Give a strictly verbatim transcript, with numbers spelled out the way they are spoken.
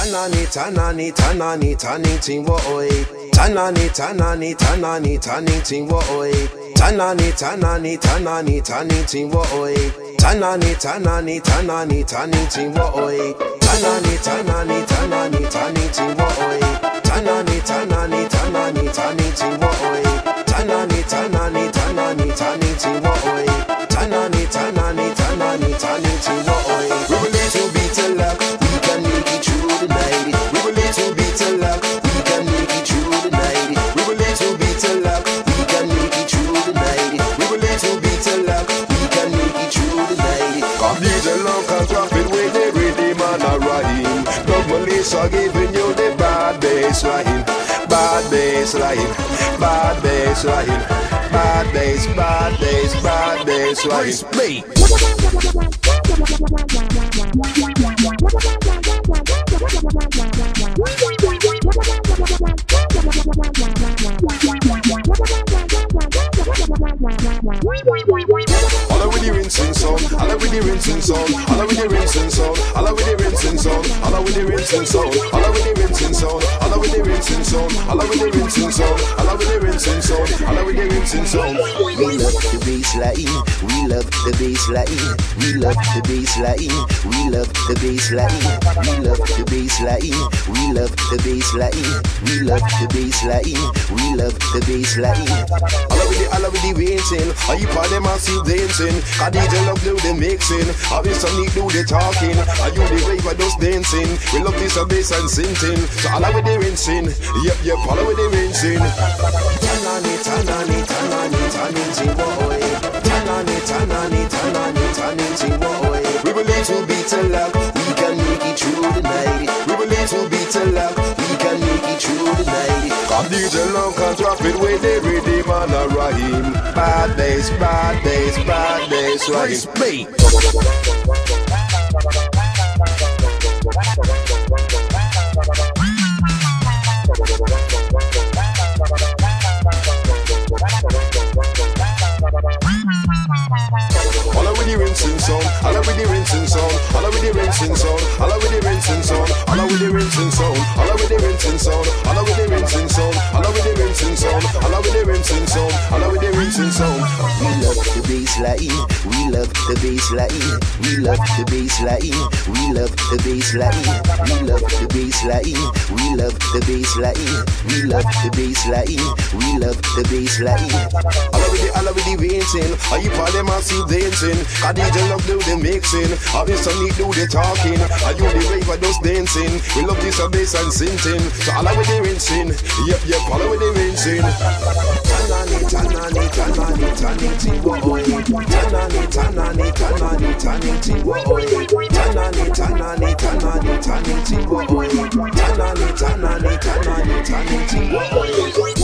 Tanani, tanani, tanani, tanning ting wo oi. Tanani, tanani, tanani, tanning ting wo oi. Tanani, tanani, tanani, tanning ting wo oi. Tanani, tanani, tanani, tanning ting wo oi. Tanani, tanani, tanani, tanning ting wo oi. Tanani, tanani, tanani, tanning ting wo oi. Tanani, tanani, tanani, tanning ting wo oi. Tanani, tanani, tanani, tanning ting wo oi. We will little bit of luck, we can make it through the night. We will little bit of luck, we can make it through the night. We will little bit of luck, we can make it through the night. We will little bit of luck, we can make it through the night. Come D J Long can drop it with the rhythm and a rhyme. Doug Melissa giving you the bad bass line, bad bass line, bad bass line, bad bass, bad bass, bad bass line. Me. All with the rinsing sound, all with the rinsing sound, all with the rinsing sound, all with the rinsing sound, all with the rinsing sound, all with the rinsing sound, all with the rinsing sound, all with the rinsing sound, all with the rinsing sound, all with the rinsing sound. We love the bass line, we love the bass line, we love the bass line, we love the bass line, we love the bass line, we love the bass line, we love the bass line, we love the bass line. All with the, all with the rinsing, I you part them and see dancing. I D J love do the mixing, I be Sonic do the talking, I you the rave I just dancing. We love this a bass and sinting, so all with the rinsing, yep yep, all with the rinsing. Tanani, tanani, tanani, tanning ting wo oi. Tanani, tanani, tanani, tanning ting wo oi. We will little bit of luck, we can make it through the night. We will little bit of luck, we can make it through the night. Come D J Long can drop it with the rhythm and a rhyme. Bad bass, bad bass, bad bass rhyme. Me. All with the rinsing sound, all with the rinsing sound, all with the rinsing sound, all with the rinsing sound, all with the rinsing sound, all with the rinsing sound, all with the rinsing sound, all with the rinsing sound, all with the rinsing sound, all with the rinsing sound. We love the bass line, we love the bass line, we love the bass line, we love the bass line, we love the bass line, we love the bass line, we love the bass line, we love the bass line. All with the, all with the rinsing, I you part them and see dancing. I D J love do the mixing, I be Sonic do the talking, I you the rave I just dancing. We love this a bass and sinting, so all with the rinsing, yep yep, all with the rinsing. Tanani, tanani, tanani, tanning ting wo oi. Tanani, tanani, tanani, tanning ting wo oi. Tanani, tanani, tanani, tanning ting wo oi. Tanani, tanani, tanani, tanning ting wo oi.